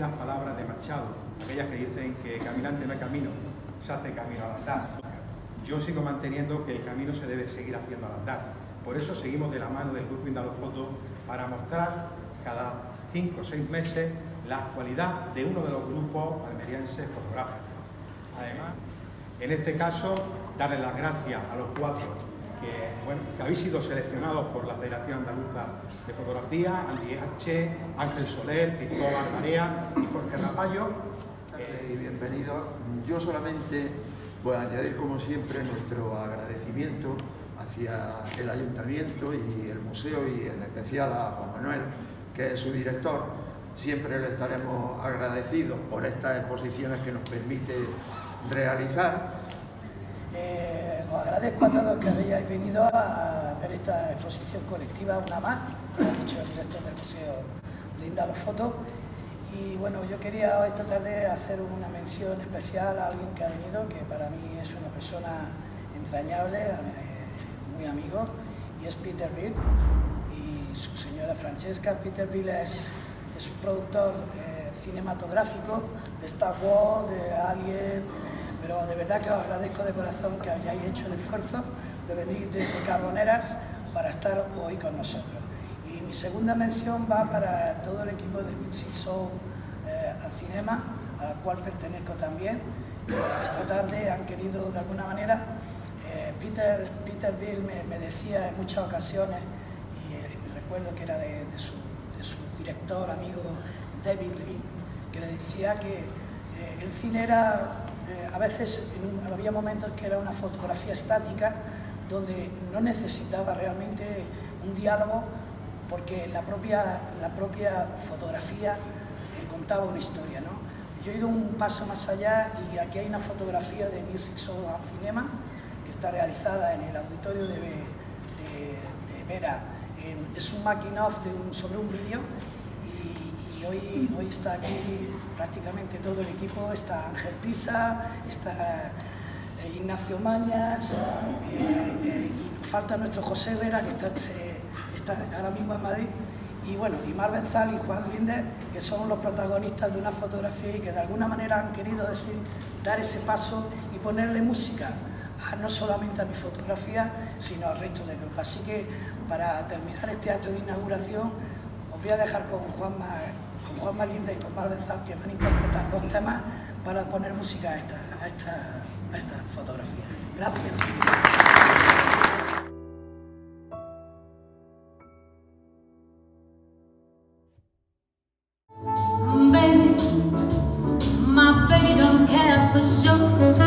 las palabras de Machado, aquellas que dicen que caminante no hay camino, se hace camino al andar. Yo sigo manteniendo que el camino se debe seguir haciendo al andar. Por eso seguimos de la mano del Grupo Indalofoto para mostrar cada 5 o 6 meses la actualidad de uno de los grupos almerienses fotográficos. Además, en este caso, darles las gracias a los 4 que habéis sido seleccionados por la Federación Andaluza de Fotografía: Andy H., Ángel Soler, Cristóbal Marea y Jorge Rapallo. Y bienvenido. Yo solamente voy a añadir, como siempre, nuestro agradecimiento hacia el Ayuntamiento y el Museo, y en especial a Juan Manuel, que es su director. Siempre le estaremos agradecidos por estas exposiciones que nos permite realizar. Os agradezco a todos que hayáis venido a ver esta exposición colectiva, una más, como ha dicho el director del Museo de Indalofoto. Y bueno, yo quería esta tarde hacer una mención especial a alguien que ha venido, que para mí es una persona entrañable, muy amigo, y es Peter Beale y su señora Francesca. Peter Beale es un productor cinematográfico de Star Wars, de Alien, pero de verdad que os agradezco de corazón que hayáis hecho el esfuerzo de venir desde Carboneras para estar hoy con nosotros. Y mi segunda mención va para todo el equipo de Music Soul al Cinema, al cual pertenezco también. Esta tarde han querido de alguna manera, Peter Beale me decía en muchas ocasiones, y recuerdo que era de su director amigo David Lee, que le decía que el cine era, a veces había momentos que era una fotografía estática, donde no necesitaba realmente un diálogo, porque la propia fotografía contaba una historia, ¿no? Yo he ido un paso más allá, y aquí hay una fotografía de Music Soul al Cinema, que está realizada en el auditorio de Vera. Es un making of sobre un vídeo, y hoy está aquí prácticamente todo el equipo. Está Ángel Pisa, está Ignacio Mañas, y falta nuestro José Vera, que está ahora mismo en Madrid, y bueno, y Mar Benzal y Juan Linder, que son los protagonistas de una fotografía y que de alguna manera han querido dar ese paso y ponerle música no solamente a mi fotografía, sino al resto del grupo. Así que para terminar este acto de inauguración, os voy a dejar con Juanma Linder y con Mar Benzal, que van a interpretar 2 temas para poner música a esta fotografía. Gracias. Baby, my baby don't care for sugar.